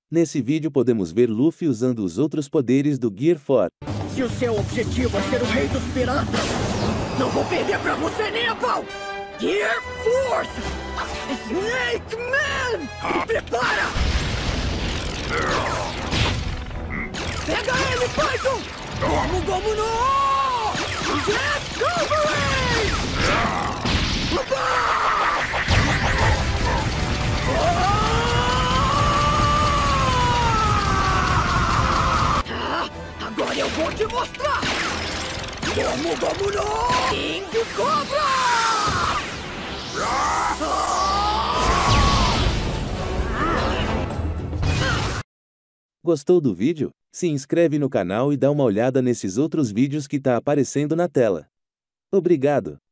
Nesse vídeo podemos ver Luffy usando os outros poderes do Gear 4. Se o seu objetivo é ser o rei dos piratas, não vou perder pra você nem a pau! Gear Force! Snake Man! Se prepara! Pega ele, Python! Gomu Gomu no! Jet Wolverine! Agora eu vou te mostrar! Gomu Gomu no! King Cobra! Gostou do vídeo? Se inscreve no canal e dá uma olhada nesses outros vídeos que tá aparecendo na tela. Obrigado!